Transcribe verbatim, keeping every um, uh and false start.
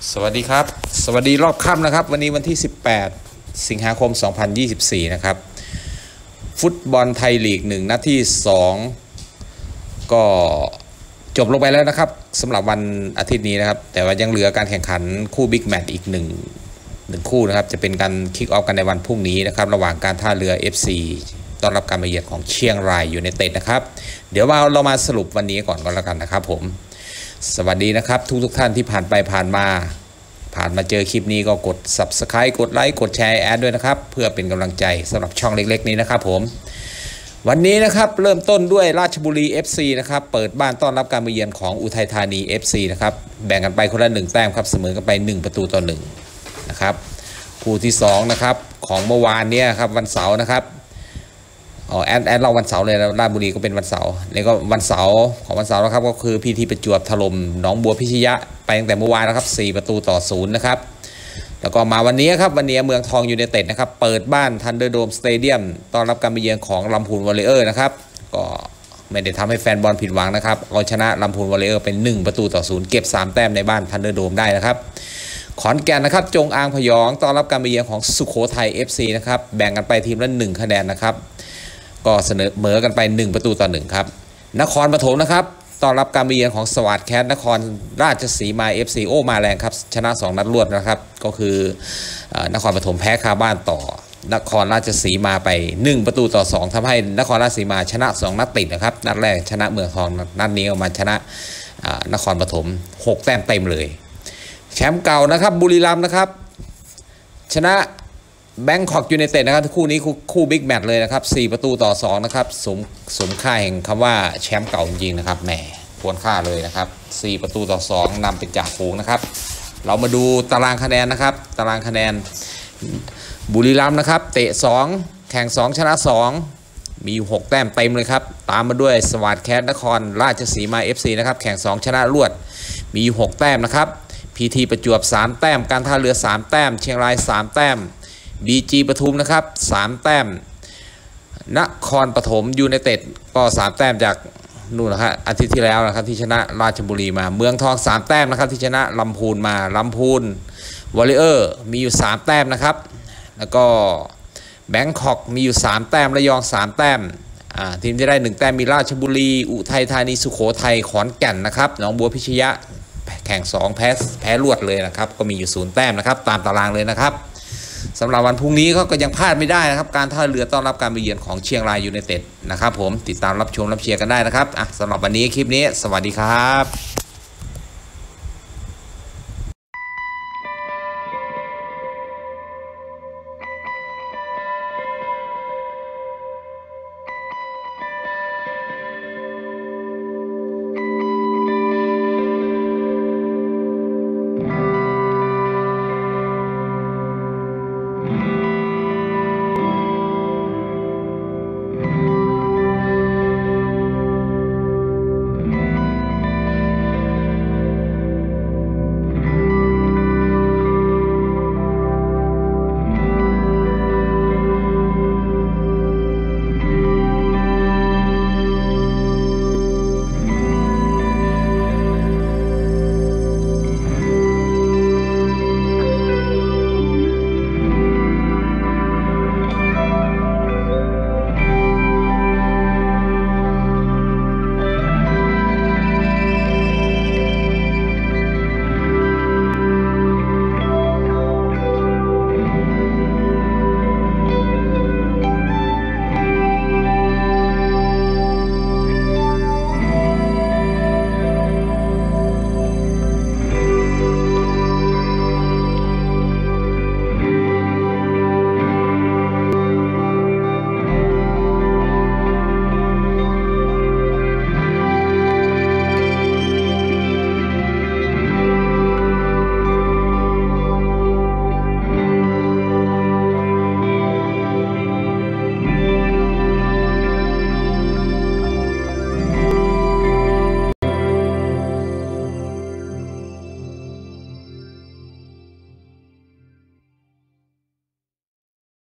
สวัสดีครับสวัสดีรอบค่ำนะครับวันนี้วันที่สิบแปดสิงหาคมสองพันยี่สิบสี่นะครับฟุตบอลไทยลีกหนึ่งนัดที่สองก็จบลงไปแล้วนะครับสำหรับวันอาทิตย์นี้นะครับแต่ว่ายังเหลือการแข่งขันคู่บิ๊กแมตช์อีกหนึ่งหนึ่งคู่นะครับจะเป็นการคิกออฟกันในวันพรุ่งนี้นะครับระหว่างการท่าเรือ เอฟ ซี ต้อนรับการมาเยือนของเชียงรายยูไนเต็ดนะครับเดี๋ยวเรามาสรุปวันนี้ก่อนก็แล้วกันนะครับผมสวัสดีนะครับทุกทุกท่านที่ผ่านไปผ่านมาผ่านมาเจอคลิปนี้ก็กด ซับสไครบ์ กดไลค์กดแชร์แอดด้วยนะครับเพื่อเป็นกำลังใจสำหรับช่องเล็กๆนี้นะครับผมวันนี้นะครับเริ่มต้นด้วยราชบุรี เอฟ ซี นะครับเปิดบ้านต้อนรับการมาเยือนของอุทัยธานี เอฟ ซี นะครับแบ่งกันไปคนละหนึ่งแต้มครับเสมอกันไปหนึ่งประตูต่อหนึ่งนะครับคู่ที่สองนะครับของเมื่อวานเนี่ยครับวันเสาร์นะครับอ๋อแอดแอดเราวันเสาร์เลยนะราชบุรีก็เป็นวันเสาร์นี่ก็วันเสาร์ของวันเสาร์นะครับก็คือพีทีประจวบถล่มหนองบัวพิชยะไปตั้งแต่เมื่อวานนะครับสี่ประตูต่อศูนย์นะครับแล้วก็มาวันนี้ครับวันนี้เมืองทองยูไนเต็ดนะครับเปิดบ้านทันเดอร์โดมสเตเดียมต้อนรับการมาเยือนของลำพูนวอลเลเยอร์นะครับก็ไม่ได้ทำให้แฟนบอลผิดหวังนะครับเอาชนะลำพูนวอลเลเยอร์เป็นหนึ่งประตูต่อศูนย์เก็บสามแต้มในบ้านทันเดอร์โดมได้นะครับขอนแก่นนะครับจงอางพยองต้อนรับการมาเยือนของสุโขทัย เอฟ ซี นะครับแบ่งกันไปทีมละหนึ่งคะแนนนะครับก็เสนอเหมือกันไปหนึ่งประตูต่อหนึ่งครับนครปฐมนะครับต้อนรับการมาเยือนของสวัสดิ์แคทนครราชสีมา เอฟ ซี โอมาแรงครับชนะสองนัดรวดนะครับก็คือนครปฐมแพ้คาบ้านต่อนครราชสีมาไปหนึ่งประตูต่อสองทำให้นครราชสีมาชนะสองนัดติดนะครับนัดแรกชนะเมืองทองนัดนี้ก็มาชนะนครปฐมหกแต้มเต็มเลยแชมป์เก่านะครับบุรีรัมย์นะครับชนะแบงคอกยูไนเต็ดนะครับคู่นี้คู่บิ๊กแมตช์เลยนะครับสี่ประตูต่อสองนะครับสมสมค่าแห่งคำว่าแชมป์เก่าจริงๆนะครับแหมควรค่าเลยนะครับสี่ประตูต่อสองนำเป็นจ่าฝูงนะครับเรามาดูตารางคะแนนนะครับตารางคะแนนบุรีรัมย์นะครับเตะสองแข่งสองชนะสองมีอยู่หกแต้มเต็มเลยครับตามมาด้วยสวัสดิ์แคทนครราชสีมา เอฟ ซี นะครับแข่งสองชนะรวดมีอยู่หกแต้มนะครับพีทีประจวบสามแต้มการท่าเรือสามแต้มเชียงรายสามแต้มบีจีปทุมนะครับสามแต้มนครปฐมยูไนเต็ดก็สามแต้มจากนู่นนะครับอาทิตย์ที่แล้วนะครับที่ชนะราชบุรีมาเมืองทองสามแต้มนะครับที่ชนะลำพูนมาลำพูนวอลเลเยอร์มีอยู่สามแต้มนะครับแล้วก็แบงคอกมีอยู่สามแต้มระยองสามแต้มอ่าทีมที่ได้หนึ่งแต้มมีราชบุรีอุทัยธานีสุโขทัยขอนแก่นนะครับหนองบัวพิชยะแข่งสองแพ้แพ้รวดเลยนะครับก็มีอยู่ศูนย์แต้มนะครับตามตารางเลยนะครับสำหรับวันพรุ่งนี้ก็ยังพลาดไม่ได้นะครับการท่าเรือต้อนรับการมาเยือนของเชียงรายยูไนเต็ดนะครับผมติดตามรับชมรับเชียร์กันได้นะครับอ่ะสำหรับวันนี้คลิปนี้สวัสดีครับ